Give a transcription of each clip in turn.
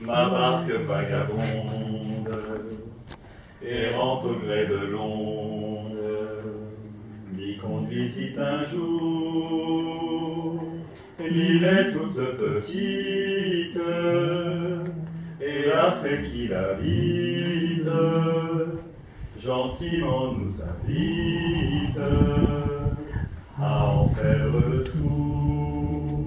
ma barque vagabonde, errante au gré de l'onde, m'y conduisit un jour. L'île est toute petite, et a fait qu'il habite, gentiment nous invite à en faire le tour.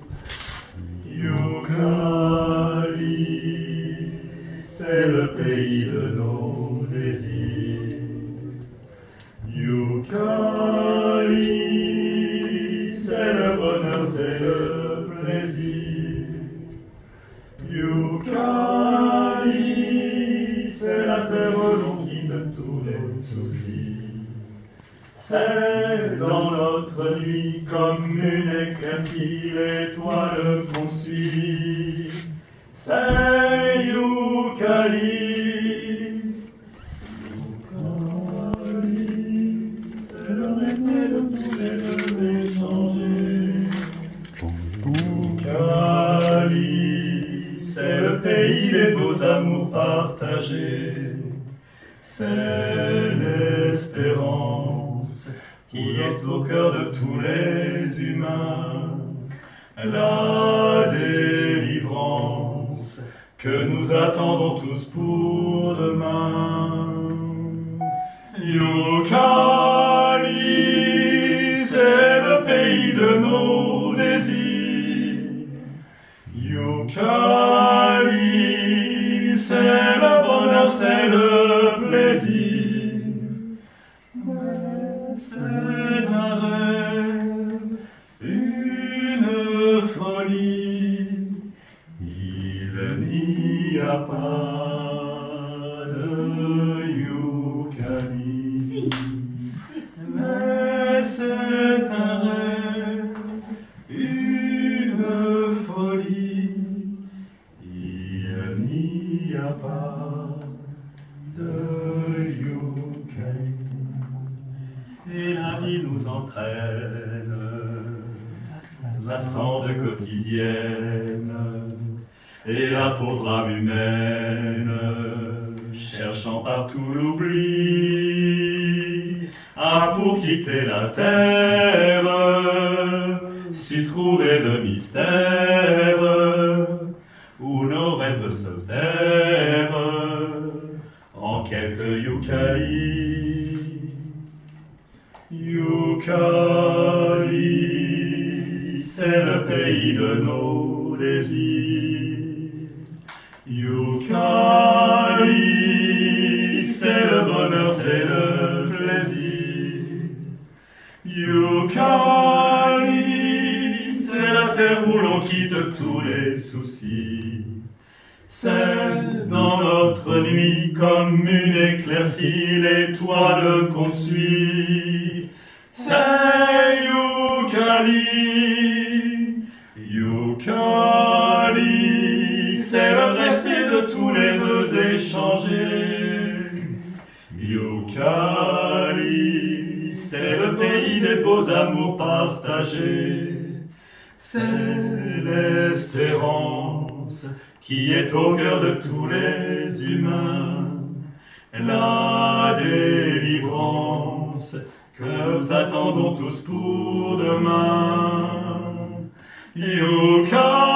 Youkali, c'est le pays de nos désirs. Youkali, c'est le bonheur, c'est le plaisir. Youkali, c'est la terre où l'on quitte tous les soucis. C'est dans notre nuit comme une éclaircie, l'étoile qu'on suit. C'est Youkali. Youkali, c'est le respect de tous les deux échangés. Youkali, c'est le pays des beaux amours partagés. C'est l'espérance qui est au cœur de tous les humains, la délivrance que nous attendons tous pour demain. Youkali, c'est le pays de nos désirs. Youkali, c'est le bonheur, c'est le plaisir. C'est un rêve, une folie, il n'y a pas de Youkali. Si. Mais c'est un rêve, une folie, il n'y a pas de Youkali. Et la vie nous entraîne, lassante quotidienne, et la pauvre âme humaine, cherchant partout l'oubli, a pour quitter la terre, su trouver le mystère, où nos rêves se terrent, en quelques Youkali. Youkali, c'est le pays de nos désirs. Youkali, c'est le bonheur, c'est le plaisir. Youkali, c'est la terre où l'on quitte tous les soucis. C'est dans notre nuit comme une éclaircie, l'étoile qu'on suit. C'est Youkali. Youkali, c'est le respect de tous les vœux échangés. Youkali, c'est le pays des beaux amours partagés. C'est l'espérance qui est au cœur de tous les humains, la délivrance que nous attendons tous pour demain. Youkali.